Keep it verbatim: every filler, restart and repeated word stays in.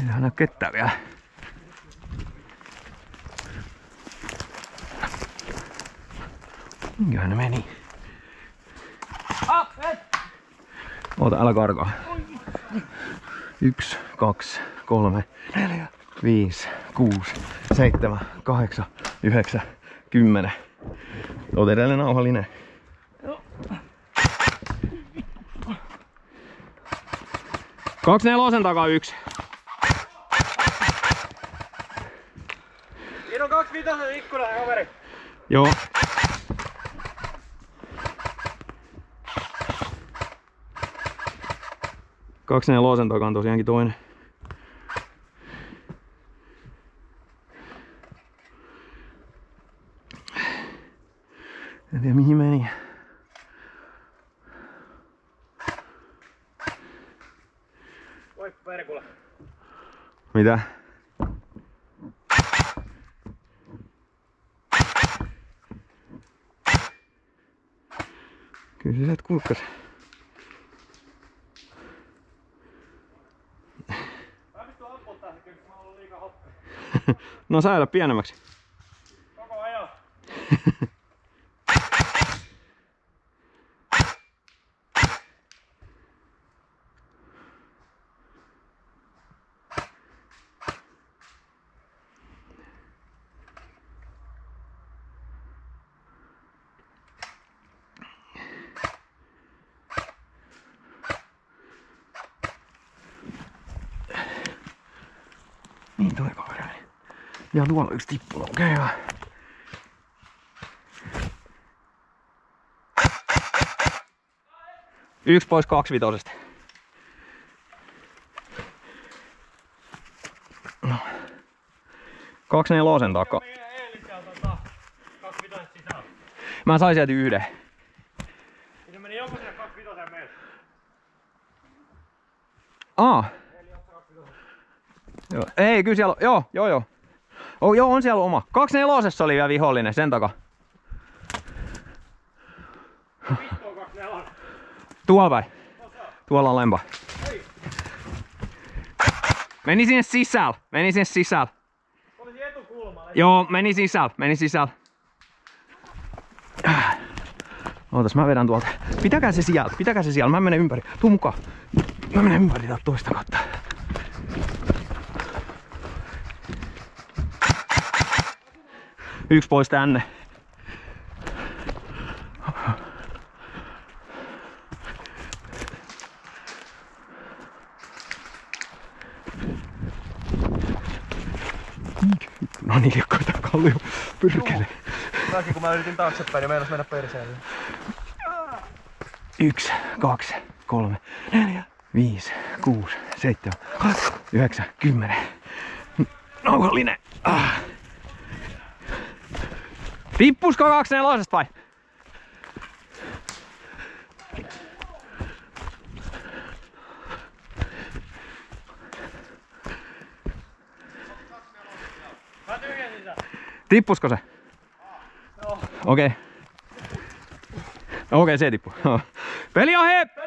Ei näy ketään vielä. Minkähän ne meni? Oota, älä karkaa. Yksi, kaksi, kolme, neljä, viisi, kuusi, seitsemän, kahdeksan, yhdeksän, kymmenen. Oot edelleen nauhallinen. Kaksi nelosen takaa yksi. Siinä on kaksi vitosen ikkuna, kaveri. Joo. Kaksi nelosen takaa on tosiaankin toinen. En tiedä mihin meni. Voi perkula. Mitä? Kyllä se sieltä kulkkas. Mä vittu ampottaa se kyllä, kun mä oon ollut liikaa hoppia. No säilä pienemmäksi. Koko ajan. Niin toi kaveri. Ja tuolla yksi tippula, okei okay, yksi pois kaksivitosesta. No. Kaksi nelosen takaa. Mä sain sieltä yhden. Siinä meni joku sinne kaksi vitosen meille. Aa. Joo. Ei, kyllä siellä on. Joo, joo, joo. Oh, joo, on siellä oma. Kaksi nelosessa oli vielä vihollinen, sen takaa. Vittu on kaksi nelonen. Tuolla päin. Tuolla on lempa. Meni sinne sisällä. Meni sinne sisällä. Olisi etukulmalle. Joo, meni sisällä. Meni sisällä. Ootas, mä vedän tuolta. Pitäkää se siellä. Pitäkää se siellä. Mä menen ympäri. Tuu mukaan. Mä menen ympäri täältä toista kautta. Yksi pois tänne. No niin, koita kallio. Pyrkele. Mäkin kun mä yritin taaksepäin, niin meinas mennä perseelle. Yksi, kaksi, kolme, neljä, viisi, kuusi, seitsemän, kahdeksan, yhdeksän, kymmenen. Nauhallinen. Ah. Tippusko kaksi nelosesta vai? Mä tyhjensin sitä. Tippusko se? Joo. Okei. Okay. Okei, okay, se tippuu. Peli on hep!